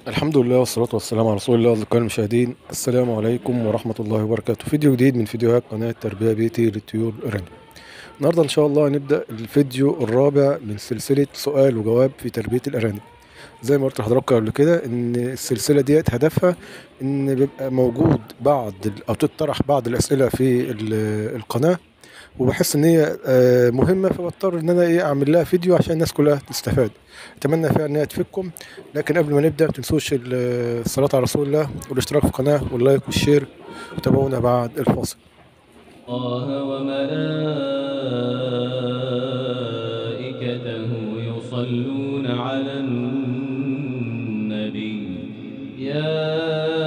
الحمد لله والصلاة والسلام على رسول الله. أصدقائي المشاهدين، السلام عليكم ورحمة الله وبركاته. فيديو جديد من فيديوهات قناة تربية بيتي للطيور الأرانب. النهاردة إن شاء الله هنبدأ الفيديو الرابع من سلسلة سؤال وجواب في تربية الأرانب. زي ما قلت لحضراتكم قبل كده إن السلسلة ديت هدفها إن بيبقى موجود أو تطرح بعض الأسئلة في القناة، وبحس ان هي مهمه، فبضطر ان انا اعمل لها فيديو عشان الناس كلها تستفاد. اتمنى فيها ان هي تفيدكم. لكن قبل ما نبدا، ما تنسوش الصلاه على رسول الله والاشتراك في القناه واللايك والشير، وتابعونا بعد الفاصل. الله وملائكته يصلون على النبي يا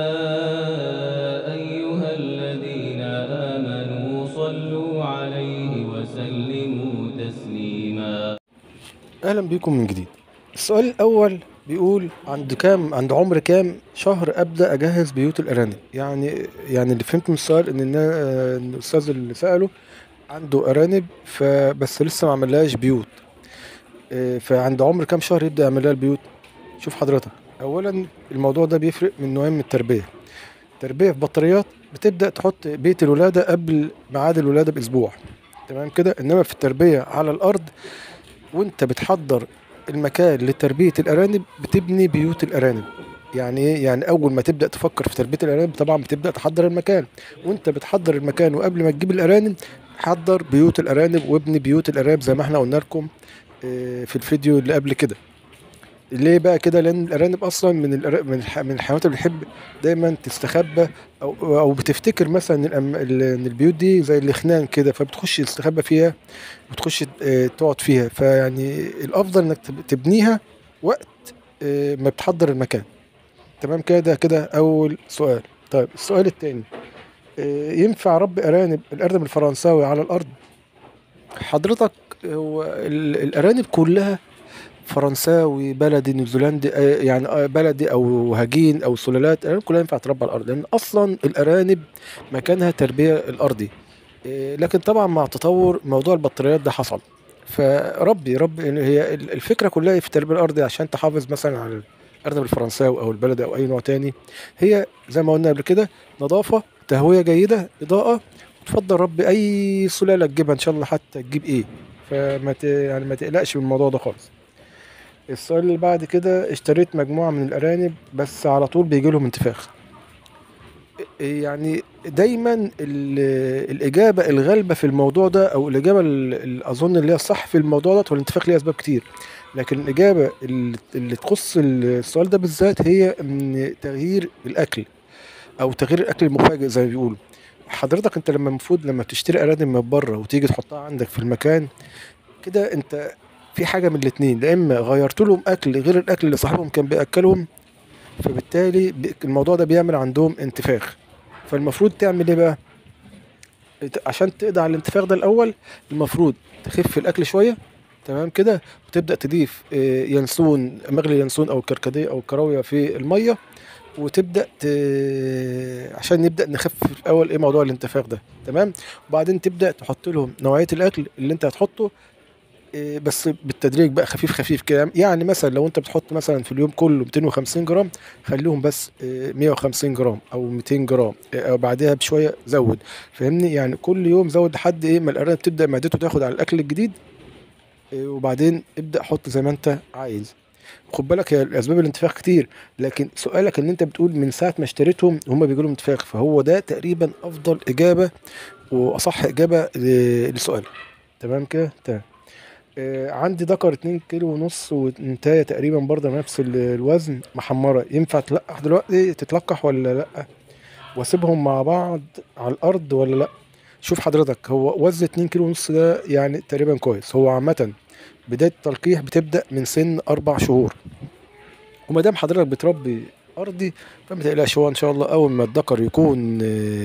أيها الذين آمنوا صلوا عليه وسلموا تسليما. اهلا بكم من جديد. السؤال الاول بيقول: عند عمر كام شهر ابدا اجهز بيوت الارانب؟ يعني اللي فهمت من السؤال ان إن الاستاذ اللي ساله عنده ارانب، فبس لسه ما عملهاش بيوت. فعند عمر كام شهر يبدا يعمل لها البيوت؟ شوف حضرتك، اولا الموضوع ده بيفرق من نوعين من التربيه. تربيه في بطاريات بتبدا تحط بيت الولاده قبل ميعاد الولاده باسبوع، تمام كده. انما في التربيه على الارض، وانت بتحضر المكان لتربيه الارانب، بتبني بيوت الارانب. يعني ايه؟ يعني اول ما تبدا تفكر في تربيه الارانب طبعا بتبدا تحضر المكان. وانت بتحضر المكان وقبل ما تجيب الارانب، حضر بيوت الارانب وابني بيوت الارانب زي ما احنا قلنا لكم في الفيديو اللي قبل كده. ليه بقى كده؟ لان الارانب اصلا من الحيوانات اللي بتحب دايما تستخبى، او بتفتكر مثلا ان البيوت دي زي الاخنان كده، فبتخش تستخبى فيها وتخش تقعد فيها. فيعني الافضل انك تبنيها وقت ما بتحضر المكان. تمام كده؟ ده كده اول سؤال. طيب السؤال التاني: ينفع ربي الارنب الفرنساوي على الارض؟ حضرتك، هو الارانب كلها فرنساوي، بلدي، نيوزيلندي، يعني بلدي او هجين او سلالات، الارانب كلها ينفع تربى على الارض، لان اصلا الارانب مكانها تربيه الارضي. لكن طبعا مع تطور موضوع البطاريات ده حصل، فربي يعني هي الفكره كلها في التربيه الارضي عشان تحافظ مثلا على الارنب الفرنساوي او البلدي او اي نوع تاني. هي زي ما قلنا قبل كده: نظافه، تهويه جيده، اضاءه. وتفضل ربي اي سلاله تجيبها ان شاء الله، حتى تجيب ايه. يعني ما تقلقش من الموضوع ده خالص. السؤال اللي بعد كده: اشتريت مجموعة من الأرانب بس على طول بيجي لهم انتفاخ. يعني دايما الإجابة الغالبة في الموضوع ده، أو الإجابة اللي أظن اللي هي الصح في الموضوع ده، هو الانتفاخ ليه أسباب كتير. لكن الإجابة اللي تخص السؤال ده بالذات هي إن تغيير الأكل، أو تغيير الأكل المفاجئ زي ما بيقولوا. حضرتك أنت المفروض لما بتشتري أرانب من بره وتيجي تحطها عندك في المكان كده، أنت في حاجة من الاتنين: لا إما غيرت لهم أكل غير الأكل اللي صاحبهم كان بيأكلهم، فبالتالي الموضوع ده بيعمل عندهم انتفاخ. فالمفروض تعمل ايه بقى عشان تقضي على الانتفاخ ده؟ الاول المفروض تخف الاكل شويه، تمام كده، وتبدا تضيف ينسون، مغلي ينسون او الكركديه او الكراويه في الميه، وتبدا عشان نبدا نخفف الاول موضوع الانتفاخ ده، تمام. وبعدين تبدا تحط لهم نوعيه الاكل اللي انت هتحطه، بس بالتدريج بقى، خفيف خفيف كده. يعني مثلا لو انت بتحط مثلا في اليوم كله 250 جرام، خليهم بس 150 جرام او 200 جرام، او بعدها بشويه زود. فاهمني؟ يعني كل يوم زود لحد ما الارنب تبدا معدته تاخد على الاكل الجديد. وبعدين ابدا حط زي ما انت عايز. خد بالك، هي الاسباب الانتفاخ كتير، لكن سؤالك ان انت بتقول من ساعه ما اشتريتهم هم بيجوا لهم انتفاخ، فهو ده تقريبا افضل اجابه واصح اجابه لسؤالك. تمام كده؟ تمام. عندي ذكر 2 كيلو ونص وانتايه تقريبا برضه نفس الوزن، محمرة، ينفع تلقح دلوقتي؟ تتلقح ولا لأ؟ واسيبهم مع بعض على الأرض ولا لأ؟ شوف حضرتك، هو وزن 2 كيلو ونص ده يعني تقريبا كويس. هو عامة بداية التلقيح بتبدأ من سن 4 شهور. وما دام حضرتك بتربي أرضي، فما تقلقش، هو إن شاء الله أول ما الذكر يكون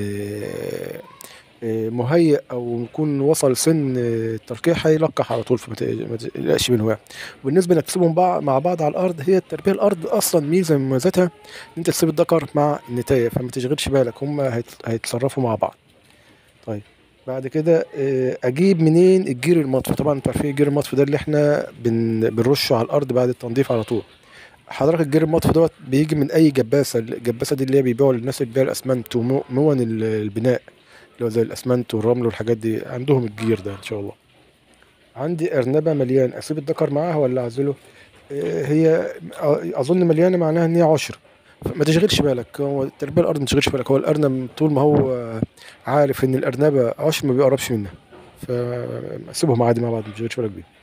مهيئ او يكون وصل سن التلقيح، هيلقح على طول، ما تقلقش منه يعني. وبالنسبه انك تسيبهم مع بعض على الارض، هي التربيه الارض اصلا ميزه من مميزاتها ان انت تسيب الذكر مع النتايه، فما تشغلش بالك، هم هيتصرفوا مع بعض. طيب بعد كده اجيب منين الجير المطفي؟ طبعا انتوا عارفين الجير المطفي ده اللي احنا بنرشه على الارض بعد التنظيف على طول. حضرتك الجير المطفي دوت بيجي من اي جباسه. الجباسه دي اللي هي بيبيعوا للناس اللي بتبيع الاسمنت ومون البناء، اللي هو زي الاسمنت والرمل والحاجات دي، عندهم الجير ده ان شاء الله. عندي ارنبه مليان، اسيب الدكر معاها ولا اعزله؟ هي اظن مليانه، معناها ان هي عشر. ما تشغلش بالك، هو تربيه الارض ما تشغلش بالك، هو الارنب طول ما هو عارف ان الارنبه عشر ما بيقربش منها، فسيبهم عادي مع بعض، ما تشغلش بالك بيه.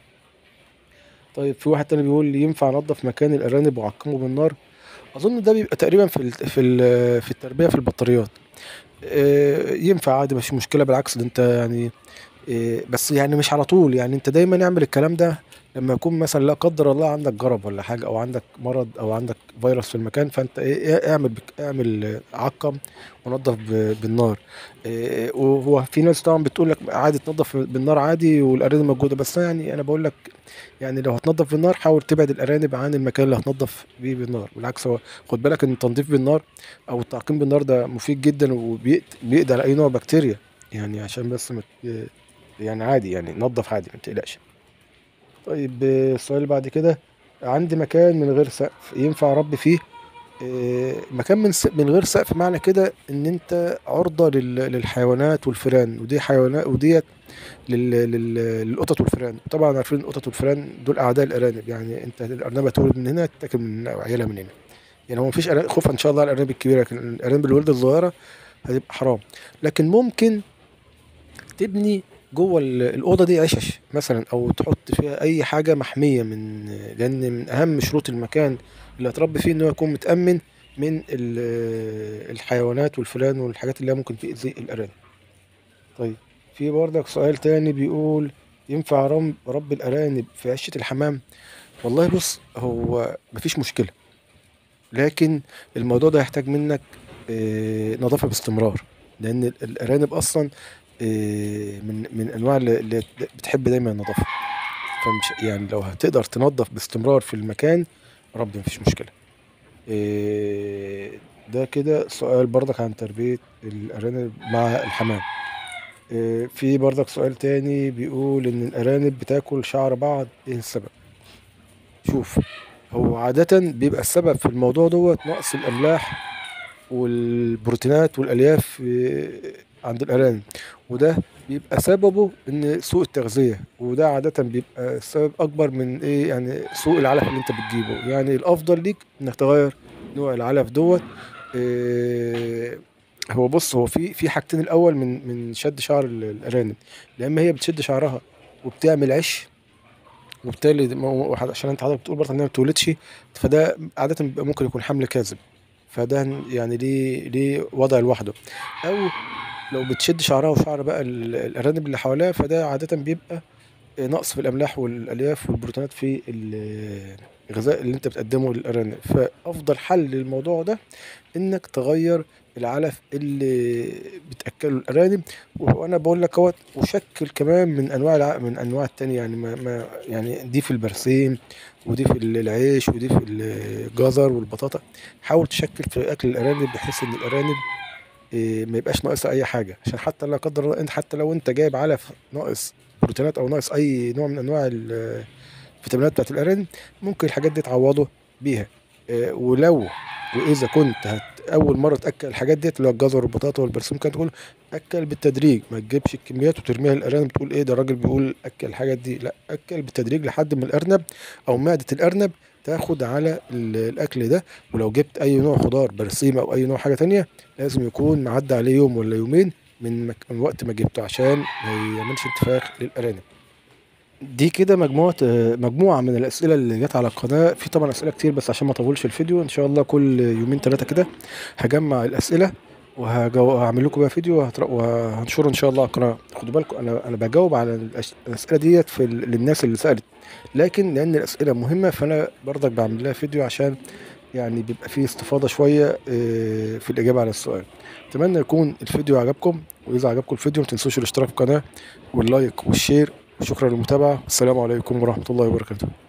طيب في واحد تاني بيقول لي ينفع انضف مكان الارانب واعقمه بالنار؟ اظن ده بيبقى تقريبا في التربيه في البطاريات. ينفع عادي، مش مشكله، بالعكس ده انت يعني بس يعني مش على طول، يعني انت دايما اعمل الكلام ده لما يكون مثلا لا قدر الله عندك جرب ولا حاجه، او عندك مرض، او عندك فيروس في المكان، فانت اعمل اعمل عقم ونظف بالنار. وهو في ناس طبعا بتقول لك عادي تنظف بالنار عادي والارانب موجوده، بس يعني انا بقول لك يعني لو هتنظف بالنار حاول تبعد الارانب عن المكان اللي هتنظف بيه بالنار. بالعكس، هو خد بالك ان التنظيف بالنار او التعقيم بالنار ده مفيد جدا، وبيقضي على اي نوع بكتيريا، يعني عشان بس ما يعني عادي، يعني نظف عادي ما تقلقش. طيب السؤال اللي بعد كده، عندي مكان من غير سقف ينفع اربي فيه؟ مكان من غير سقف، معنى كده ان انت عرضة للحيوانات والفئران، ودي حيوانات وديت للقطط والفئران. طبعا عارفين القطط والفئران دول اعداء الارانب، يعني انت الارنبه تولد من هنا تاكل من عيالها من هنا. يعني هو مفيش خوف ان شاء الله على الارانب الكبيره، لكن الارانب الولده الصغيره هتبقى حرام. لكن ممكن تبني جوه الاوضه دي عشش مثلا، او تحط فيها اي حاجه محميه لان من اهم شروط المكان اللي هتربي فيه ان هو يكون متامن من الحيوانات والفئران والحاجات اللي هي ممكن تاذي الارانب. طيب في برضك سؤال تاني بيقول ينفع رب الارانب في عشه الحمام؟ والله بص، هو مفيش مشكله، لكن الموضوع ده يحتاج منك نظافه باستمرار، لان الارانب اصلا من انواع اللي بتحب دايما النظافه. فمش يعني لو هتقدر تنظف باستمرار في المكان ربي مفيش مشكله. ده كده سؤال برضك عن تربيه الارانب مع الحمام. في برضك سؤال تاني بيقول ان الارانب بتاكل شعر بعض، ايه السبب؟ شوف، هو عادة بيبقى السبب في الموضوع دوت نقص الأملاح والبروتينات والألياف عند الأرانب، وده بيبقى سببه إن سوء التغذية، وده عادة بيبقى السبب أكبر من إيه، يعني سوء العلف اللي أنت بتجيبه. يعني الأفضل ليك إنك تغير نوع العلف دوت. إيه، هو بص، هو في حاجتين. الأول من شد شعر الأرانب، يا إما هي بتشد شعرها وبتعمل عش، وبالتالي عشان انت حضرتك بتقول برضه انها ما بتولدش، فده عاده بيبقى ممكن يكون حمل كاذب، فده يعني ليه وضع لوحده. او لو بتشد شعرها وشعر بقى الارانب اللي حواليها، فده عاده بيبقى نقص في الاملاح والالياف والبروتينات في الغذاء اللي انت بتقدمه للارانب. فافضل حل للموضوع ده انك تغير العلف اللي بتاكله الارانب. وانا بقول لك اهوت، وشكل كمان من انواع من انواع التانية، يعني يعني دي في البرسيم، ودي في العيش، ودي في الجزر والبطاطا. حاول تشكل في اكل الارانب بحيث ان الارانب ما يبقاش ناقص اي حاجه، عشان حتى لا قدر الله انت، حتى لو انت جايب علف ناقص بروتينات او ناقص اي نوع من انواع الفيتامينات بتاعت الارانب، ممكن الحاجات دي تعوضه بيها. واذا كنت اول مره تاكل الحاجات ديت اللي هو الجزر والبطاطا والبرسيم، كانت تقول اكل بالتدريج، ما تجيبش الكميات وترميها للارانب تقول ايه ده الراجل بيقول اكل الحاجات دي. لا، اكل بالتدريج لحد ما الارنب او معده الارنب تاخد على الاكل ده. ولو جبت اي نوع خضار برسيم او اي نوع حاجه تانية، لازم يكون معدي عليه يوم ولا يومين من وقت ما جبته، عشان ما يعملش انتفاخ للارانب. دي كده مجموعة من الأسئلة اللي جت على القناة. في طبعا أسئلة كتير، بس عشان ما أطولش الفيديو إن شاء الله كل يومين ثلاثة كده هجمع الأسئلة وهعمل لكم بقى فيديو وهنشره إن شاء الله على القناة. خدوا بالكم، أنا بجاوب على الأسئلة ديت للناس اللي سألت، لكن لأن الأسئلة مهمة فأنا برضك بعمل لها فيديو، عشان يعني بيبقى فيه استفاضة شوية في الإجابة على السؤال. أتمنى يكون الفيديو عجبكم، وإذا عجبكم الفيديو ما تنسوش الاشتراك في القناة واللايك والشير. شكرا للمتابعة، السلام عليكم ورحمة الله وبركاته.